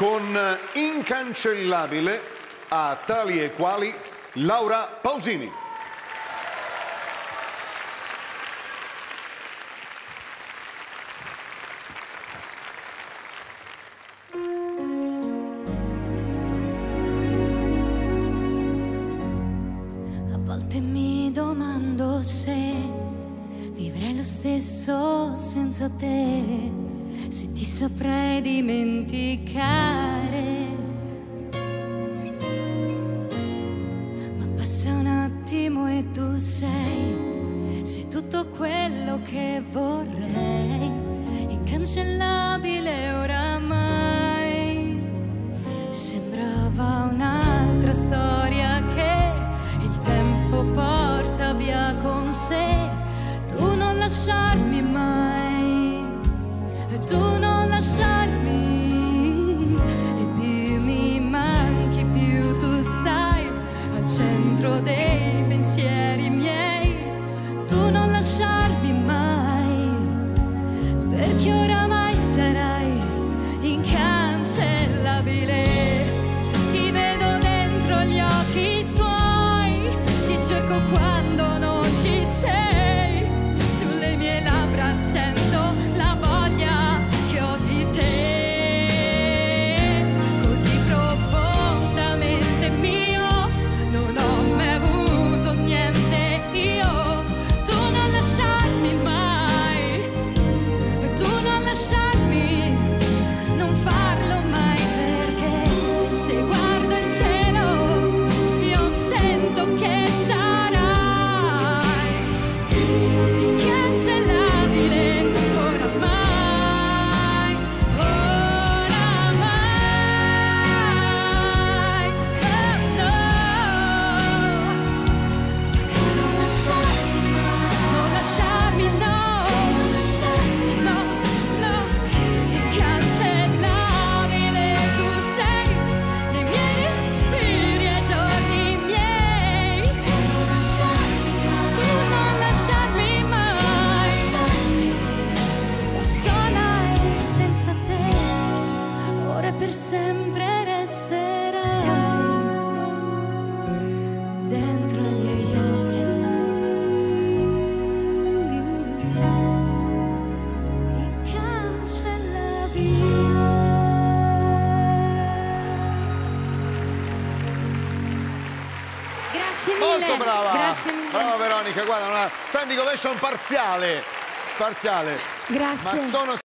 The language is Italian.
con Incancellabile a tali e quali Laura Pausini. A volte mi domando se vivrei lo stesso senza te, se ti saprei dimenticare. Ma passa un attimo e tu sei tutto quello che vorrei, incancellabile oramai. Sembrava un'altra storia che il tempo porta via con sé. Tu non lasciarmi mai, tu non lasciarmi, e più mi manchi più tu stai al centro dei pensieri miei. Tu non lasciarmi mai, perché oramai sarai incancellabile. Ti vedo dentro gli occhi suoi, ti cerco quando non ci sei. Sulle mie labbra sento la voglia che ho di te, così profondamente mio, non ho mai avuto niente io. Tu non lasciarmi mai, tu non lasciarmi, non farlo mai, perché se guardo il cielo io sento che sarai incancellabile oramai, oramai, oh no. Non lasciarmi, no, no, no, incancellabile tu sei, nei miei respiri ai giorni miei. Tu non lasciarmi mai, da sola e senza te, ora e per sempre resterai dentro i miei occhi, Grazie mille. Molto brava! Grazie mille. Brava Veronica, guarda, una standing ovation parziale. Grazie. Ma sono